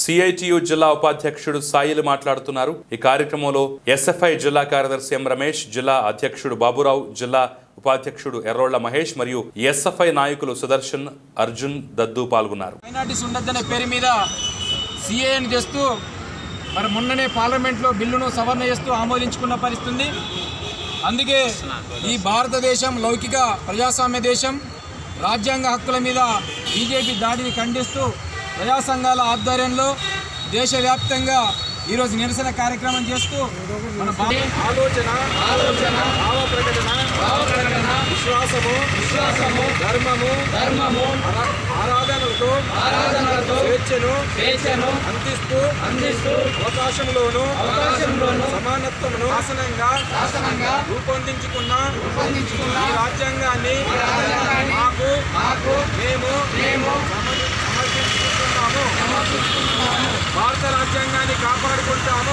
CITU జిల్లా ఉపాధ్యక్షుడు సాయిలు మాట్లాడుతున్నారు. ఈ కార్యక్రమంలో ఎస్ఎఫ్ఐ జిల్లా కార్యదర్శి ఎం రమేష్, జిల్లా అధ్యక్షుడు బాబురావు, జిల్లా ఉపాధ్యక్షుడు ఎర్రోళ్ల మహేష్ మరియు ఎస్ఎఫ్ఐ నాయకులు సుదర్శన్, అర్జున్, దద్దు పాల్గొన్నారు. పేరు మీద సిఏని చేస్తూ మరి మొన్ననే పార్లమెంట్లో బిల్లును సవరణ చేస్తూ ఆమోదించుకున్న పరిస్థితి. అందుకే ఈ భారతదేశం లౌకిక ప్రజాస్వామ్య దేశం. రాజ్యాంగ హక్కుల మీద బీజేపీ దాడిని ఖండిస్తూ ప్రజా సంఘాల ఆధ్వర్యంలో దేశవ్యాప్తంగా ఈరోజు నిరసన కార్యక్రమం చేస్తూ మన ఆలోచన భావ ప్రకటన విశ్వాసము ధర్మము ఆరాధనలతో స్వేచ్ఛను అందిస్తూ అవకాశంలోను సమానత్వమును శాసనంగా రూపొందించుకున్న ఈ రాజ్యాంగాన్ని మాకు మేము సమర్పించుకుంటున్నాము. భారత రాజ్యాంగాన్ని కాపాడుకుంటాము.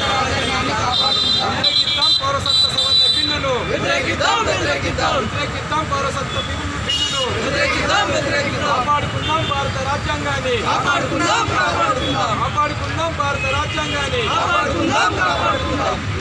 పౌరసత్వ సవరణ బిల్లును వ్యతిరేకిద్దాం. పౌరసత్వ బిల్లును కాపాడుకుందాం. భారత రాజ్యాంగాన్ని కాపాడుకుందాం. భారత రాజ్యాంగాన్ని కాపాడుకుందాం.